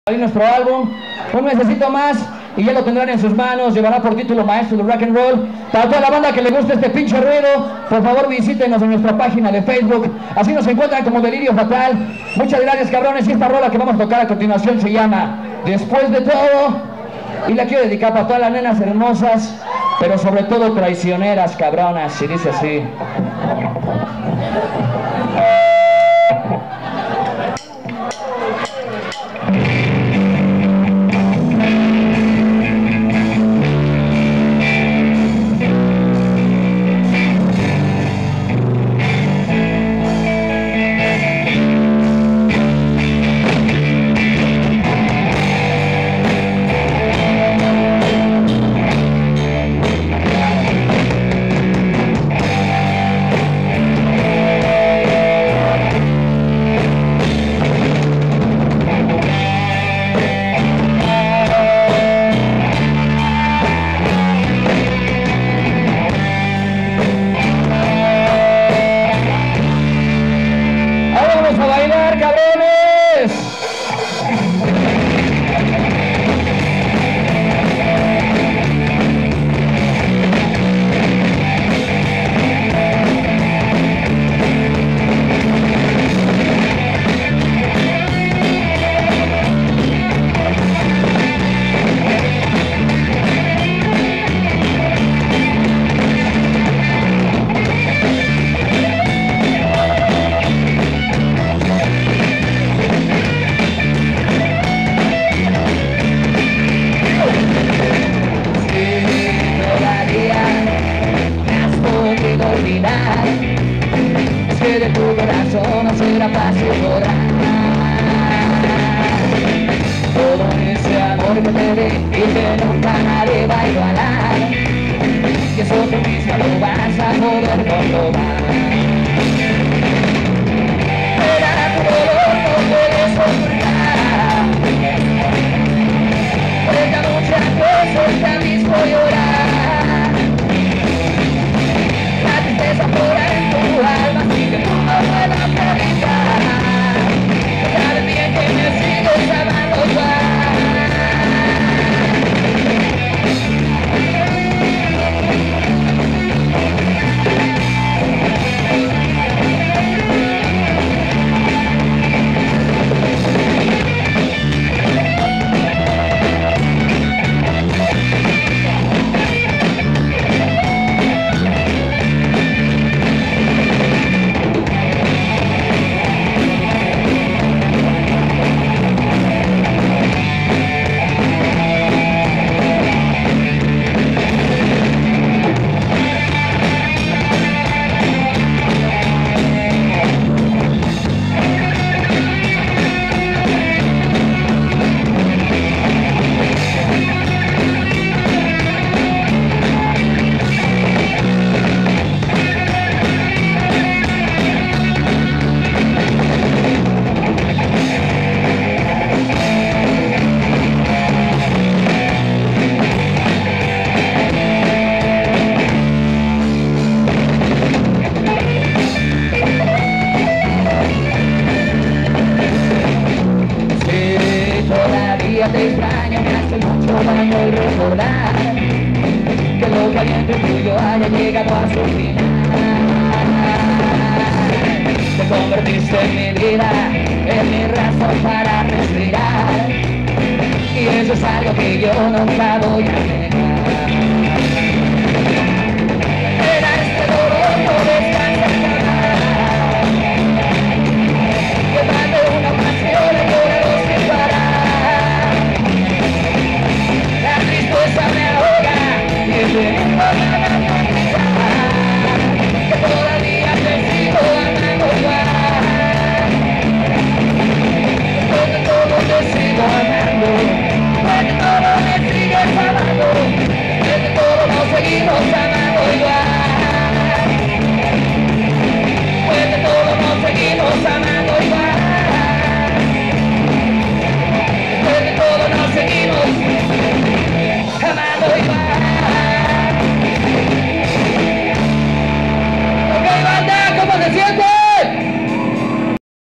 Nuestro álbum, un mesecito más y ya lo tendrán en sus manos. Llevará por título Maestro del Rock and Roll. Para toda la banda que le guste este pinche ruido, por favor visítenos en nuestra página de Facebook. Así nos encuentran como Delirio Fatal. Muchas gracias, cabrones. Y esta rola que vamos a tocar a continuación se llama Después de Todo, y la quiero dedicar para todas las nenas hermosas, pero sobre todo traicioneras, cabronas. Y dice así: a bailar, cabrones. Es que de tu corazón no será fácil borrar todo ese amor que te di y que nunca nadie va a igualar, y eso tú mismo lo vas a poder comprobar. Pero tu dolor no puedes ocultar, porque a muchas cosas ya mismo llorar. Pura en tu alma, así que tú no puedas evitar. Sabe bien que me sigues amando igual. Te extraño, me hace mucho daño el recordar que lo caliente tuyo haya llegado a su final. Te convertiste en mi vida, en mi razón para respirar, y eso es algo que yo nunca voy a negar. Era este dolor, no